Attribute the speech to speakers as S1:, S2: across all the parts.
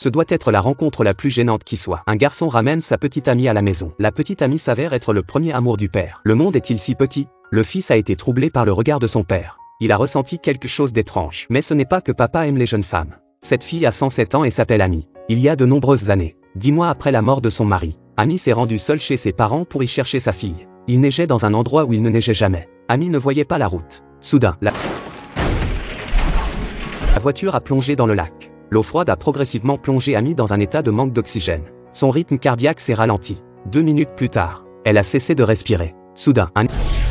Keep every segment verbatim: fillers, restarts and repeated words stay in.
S1: Ce doit être la rencontre la plus gênante qui soit. Un garçon ramène sa petite amie à la maison. La petite amie s'avère être le premier amour du père. Le monde est-il si petit? Le fils a été troublé par le regard de son père. Il a ressenti quelque chose d'étrange. Mais ce n'est pas que papa aime les jeunes femmes. Cette fille a cent sept ans et s'appelle Amy. Il y a de nombreuses années, dix mois après la mort de son mari, Amy s'est rendue seule chez ses parents pour y chercher sa fille. Il neigeait dans un endroit où il ne neigeait jamais. Amy ne voyait pas la route. Soudain, la... la voiture a plongé dans le lac. L'eau froide a progressivement plongé Amy dans un état de manque d'oxygène. Son rythme cardiaque s'est ralenti. Deux minutes plus tard, elle a cessé de respirer. Soudain, un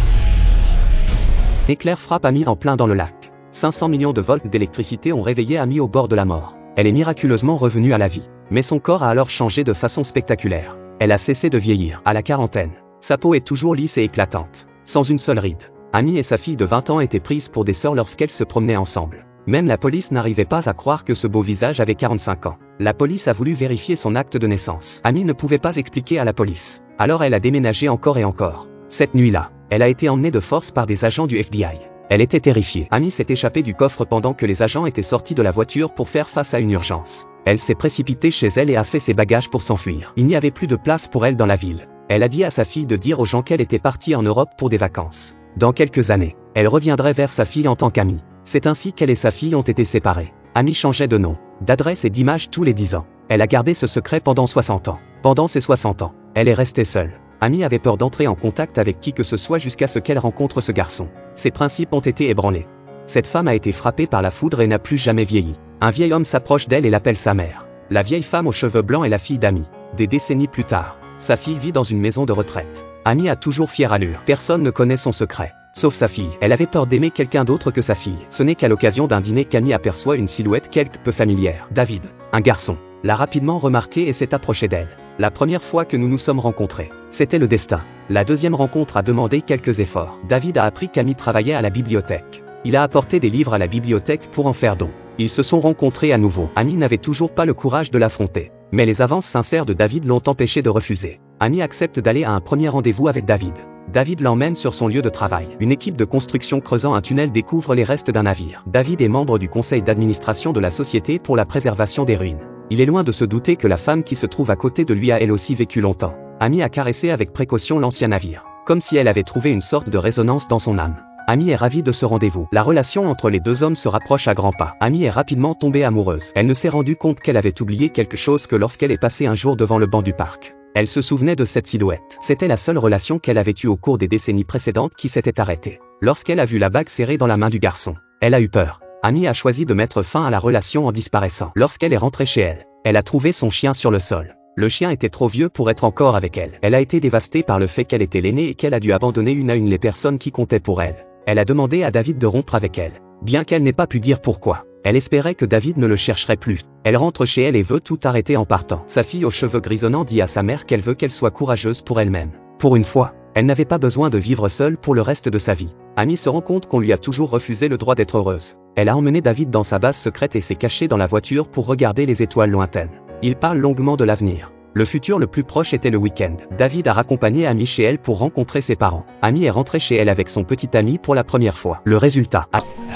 S1: éclair frappe Amy en plein dans le lac. cinq cents millions de volts d'électricité ont réveillé Amy au bord de la mort. Elle est miraculeusement revenue à la vie. Mais son corps a alors changé de façon spectaculaire. Elle a cessé de vieillir. À la quarantaine, sa peau est toujours lisse et éclatante, sans une seule ride. Amy et sa fille de vingt ans étaient prises pour des sœurs lorsqu'elles se promenaient ensemble. Même la police n'arrivait pas à croire que ce beau visage avait quarante-cinq ans. La police a voulu vérifier son acte de naissance. Amy ne pouvait pas expliquer à la police. Alors elle a déménagé encore et encore. Cette nuit-là, elle a été emmenée de force par des agents du F B I. Elle était terrifiée. Amy s'est échappée du coffre pendant que les agents étaient sortis de la voiture pour faire face à une urgence. Elle s'est précipitée chez elle et a fait ses bagages pour s'enfuir. Il n'y avait plus de place pour elle dans la ville. Elle a dit à sa fille de dire aux gens qu'elle était partie en Europe pour des vacances. Dans quelques années, elle reviendrait vers sa fille en tant qu'amie. C'est ainsi qu'elle et sa fille ont été séparées. Amy changeait de nom, d'adresse et d'image tous les dix ans. Elle a gardé ce secret pendant soixante ans. Pendant ces soixante ans, elle est restée seule. Amy avait peur d'entrer en contact avec qui que ce soit jusqu'à ce qu'elle rencontre ce garçon. Ses principes ont été ébranlés. Cette femme a été frappée par la foudre et n'a plus jamais vieilli. Un vieil homme s'approche d'elle et l'appelle sa mère. La vieille femme aux cheveux blancs est la fille d'Amy. Des décennies plus tard, sa fille vit dans une maison de retraite. Amy a toujours fière allure. Personne ne connaît son secret, sauf sa fille. Elle avait peur d'aimer quelqu'un d'autre que sa fille. Ce n'est qu'à l'occasion d'un dîner qu'Amy aperçoit une silhouette quelque peu familière. David, un garçon, l'a rapidement remarqué et s'est approché d'elle. La première fois que nous nous sommes rencontrés, c'était le destin. La deuxième rencontre a demandé quelques efforts. David a appris qu'Amy travaillait à la bibliothèque. Il a apporté des livres à la bibliothèque pour en faire don. Ils se sont rencontrés à nouveau. Amy n'avait toujours pas le courage de l'affronter. Mais les avances sincères de David l'ont empêché de refuser. Amy accepte d'aller à un premier rendez-vous avec David. David l'emmène sur son lieu de travail. Une équipe de construction creusant un tunnel découvre les restes d'un navire. David est membre du conseil d'administration de la Société pour la préservation des ruines. Il est loin de se douter que la femme qui se trouve à côté de lui a elle aussi vécu longtemps. Amy a caressé avec précaution l'ancien navire, comme si elle avait trouvé une sorte de résonance dans son âme. Amy est ravie de ce rendez-vous. La relation entre les deux hommes se rapproche à grands pas. Amy est rapidement tombée amoureuse. Elle ne s'est rendue compte qu'elle avait oublié quelque chose que lorsqu'elle est passée un jour devant le banc du parc. Elle se souvenait de cette silhouette. C'était la seule relation qu'elle avait eue au cours des décennies précédentes qui s'était arrêtée. Lorsqu'elle a vu la bague serrée dans la main du garçon, elle a eu peur. Amy a choisi de mettre fin à la relation en disparaissant. Lorsqu'elle est rentrée chez elle, elle a trouvé son chien sur le sol. Le chien était trop vieux pour être encore avec elle. Elle a été dévastée par le fait qu'elle était l'aînée et qu'elle a dû abandonner une à une les personnes qui comptaient pour elle. Elle a demandé à David de rompre avec elle, bien qu'elle n'ait pas pu dire pourquoi. Elle espérait que David ne le chercherait plus. Elle rentre chez elle et veut tout arrêter en partant. Sa fille aux cheveux grisonnants dit à sa mère qu'elle veut qu'elle soit courageuse pour elle-même. Pour une fois, elle n'avait pas besoin de vivre seule pour le reste de sa vie. Amy se rend compte qu'on lui a toujours refusé le droit d'être heureuse. Elle a emmené David dans sa base secrète et s'est cachée dans la voiture pour regarder les étoiles lointaines. Ils parlent longuement de l'avenir. Le futur le plus proche était le week-end. David a raccompagné Amy chez elle pour rencontrer ses parents. Amy est rentrée chez elle avec son petit ami pour la première fois. Le résultat.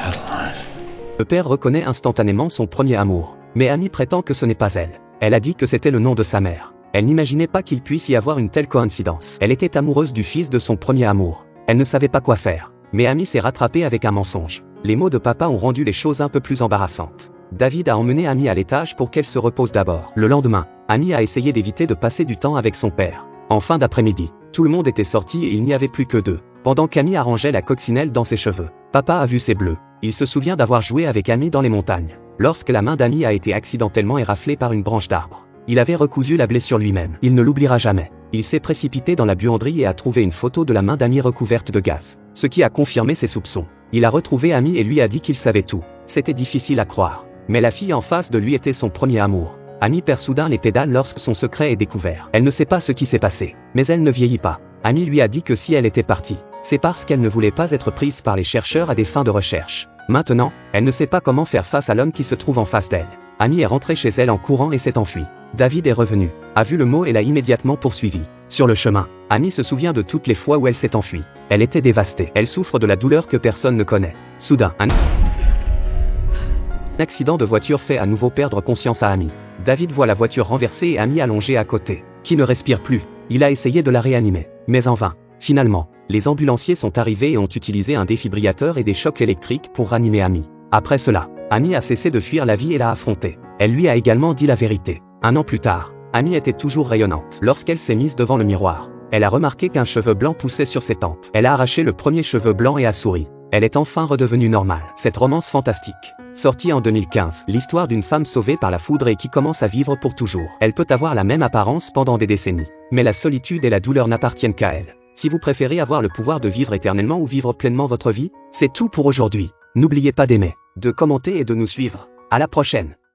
S1: Le père reconnaît instantanément son premier amour. Mais Amy prétend que ce n'est pas elle. Elle a dit que c'était le nom de sa mère. Elle n'imaginait pas qu'il puisse y avoir une telle coïncidence. Elle était amoureuse du fils de son premier amour. Elle ne savait pas quoi faire. Mais Amy s'est rattrapée avec un mensonge. Les mots de papa ont rendu les choses un peu plus embarrassantes. David a emmené Amy à l'étage pour qu'elle se repose d'abord. Le lendemain, Amy a essayé d'éviter de passer du temps avec son père. En fin d'après-midi, tout le monde était sorti et il n'y avait plus que deux. Pendant qu'Amy arrangeait la coccinelle dans ses cheveux, papa a vu ses bleus. Il se souvient d'avoir joué avec Amy dans les montagnes. Lorsque la main d'Amy a été accidentellement éraflée par une branche d'arbre, il avait recousu la blessure lui-même. Il ne l'oubliera jamais. Il s'est précipité dans la buanderie et a trouvé une photo de la main d'Amy recouverte de gaz, ce qui a confirmé ses soupçons. Il a retrouvé Amy et lui a dit qu'il savait tout. C'était difficile à croire. Mais la fille en face de lui était son premier amour. Amy perd soudain les pédales lorsque son secret est découvert. Elle ne sait pas ce qui s'est passé, mais elle ne vieillit pas. Amy lui a dit que si elle était partie, c'est parce qu'elle ne voulait pas être prise par les chercheurs à des fins de recherche. Maintenant, elle ne sait pas comment faire face à l'homme qui se trouve en face d'elle. Amy est rentrée chez elle en courant et s'est enfuie. David est revenu, a vu le mot et l'a immédiatement poursuivi. Sur le chemin, Amy se souvient de toutes les fois où elle s'est enfuie. Elle était dévastée. Elle souffre de la douleur que personne ne connaît. Soudain, un accident de voiture fait à nouveau perdre conscience à Amy. David voit la voiture renversée et Amy allongée à côté, qui ne respire plus. Il a essayé de la réanimer, mais en vain. Finalement, les ambulanciers sont arrivés et ont utilisé un défibrillateur et des chocs électriques pour ranimer Amy. Après cela, Amy a cessé de fuir la vie et l'a affrontée. Elle lui a également dit la vérité. Un an plus tard, Amy était toujours rayonnante. Lorsqu'elle s'est mise devant le miroir, elle a remarqué qu'un cheveu blanc poussait sur ses tempes. Elle a arraché le premier cheveu blanc et a souri. Elle est enfin redevenue normale. Cette romance fantastique, sortie en deux mille quinze, l'histoire d'une femme sauvée par la foudre et qui commence à vivre pour toujours. Elle peut avoir la même apparence pendant des décennies, mais la solitude et la douleur n'appartiennent qu'à elle. Si vous préférez avoir le pouvoir de vivre éternellement ou vivre pleinement votre vie, c'est tout pour aujourd'hui. N'oubliez pas d'aimer, de commenter et de nous suivre. À la prochaine.